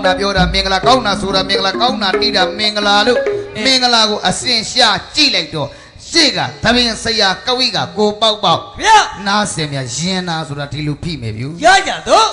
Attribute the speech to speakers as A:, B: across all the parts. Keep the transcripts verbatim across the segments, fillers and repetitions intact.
A: င်းတာပြောတာမင်္ဂလာကောင်းတာဆိုတာမင်္ဂလာကောင်းတာတီးတာမင်္ဂလာလို့မင်္ဂလာကိုအစင်ရှာကြည့်လိုက်တော့ရှေ့ကသမင်ဆရာကဝိကကိုပေါက်ပေါက်ဗျာနားစင်မြရင်နာဆိုတာဒီလိုဖိမယ်ဗျူရကြတော့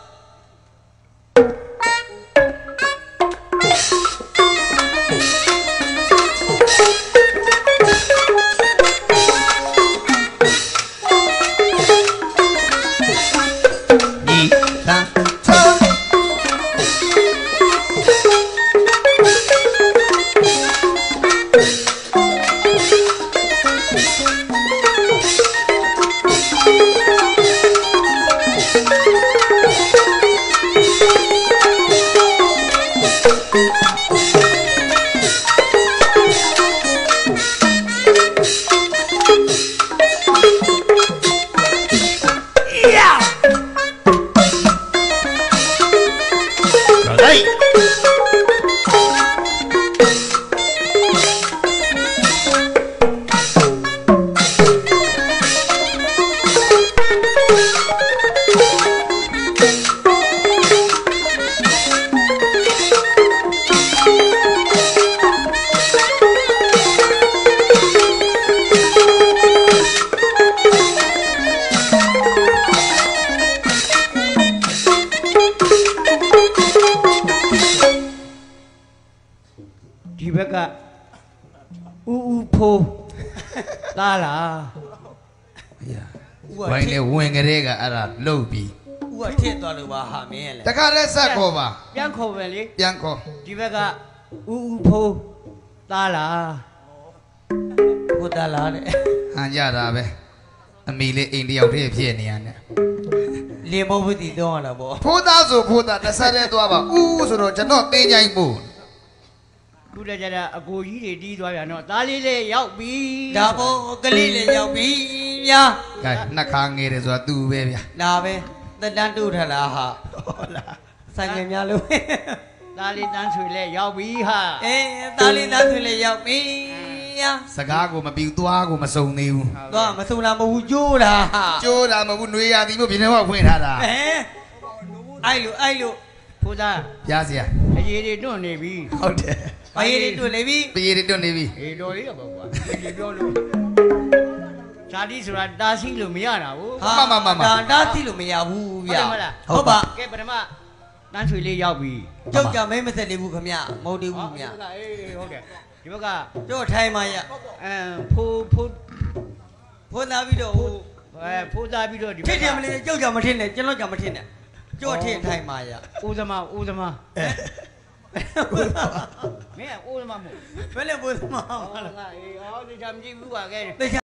A: ဒီဘက်ကဥဥဖိုးလာလားဘိုင်းနဲ့ဝင်ကလေးကအဲ့ဒါလှုပ်ပြီးဥကထည့်သွားလို့ပါဟာမင်းလေတခါတည်းဆက်ခေါ်ပါပြန်ခေါ်ပဲလေပြန်ခေါ်ဒီဘက်ကဥဥဖိုးလာလားဘုသားလားတဲ့ဟန်ကြတာပဲအမီလေးအိမ်တယောက်တည်းဖြစ်နေရတယ်လင်းမဟုတ်ဘူးတော့လာပေါ့ဖိုးသားဆိုဖိုးသားတစ်ဆက်တည်းသွားပါဥဥဆိုတော့ကျွန်တော်တင်းကြိုင်ပို့ခုတည်းကျတော့အကိုကြီးတွေတီးသွားပြန်တော့သားလေးလေးရောက်ပြီဒါပေါ့ကလေးလေးရောက်ပြီဗျာကဲနှက်ခါငယ်တယ်ဆိုတာသူပဲဗျာလာပဲတက်တန်းတူထလာဟာဟုတ်လားဆိုင်ငယ်များလို့သားလေးတန်းဆွေလေးရောက်ပြီဟာအေးသားလေးတန်းဆွေလေးရောက်ပြီဗျာစကားကိုမပြီးသွားကိုမစုံသေးဘူးသွားမစုံလားမဟုတ်ဘူးကျိုးတာကျိုးတာမဟုတ်ဘူးနှွေရသည်မို့ပြင်းထဲမှာဖွင့်ထားတာဟဲအဲ့လိုအဲ့လိုဖိုးသားပြားစရာအရေးတွေတွန့်နေပြီဟုတ်တယ်ပရေတွေတွန့်နေပြီပရေတွေတွန့်နေပြီအေးတော်လေးတော့ကွာဒီပြောလို့ဇာတိဆိုတာတားစီလို့မရတာဘူးဟာမမမတာတားစီလို့မရဘူးဗျာဟုတ်ပါကဲပထမတန်းချွေလေးရောက်ပြီကြောက်ကြမဲမဆက်နေဘူးခမမဟုတ်သေးဘူးဗျာအေးဟုတ်တယ်ဒီဘက်ကကြောက်ထိုင်မှရအမ်ဖိုးဖိုးဖိုးသားပြီးတော့ဟိုအဲဖိုးသားပြီးတော့ဒီထစ်တယ်မလေးကြောက်ကြမထင်နဲ့ကျွန်တော်ကြမထင်နဲ့ကြောက်ထင်ထိုင်မှရဦးသမားဦးသမားမင်းကဦးသမားမို့ဘယ်လဲဦးသမားဟာအေးဟောဒီချမ်းကြည့်ဘူးပါကဲ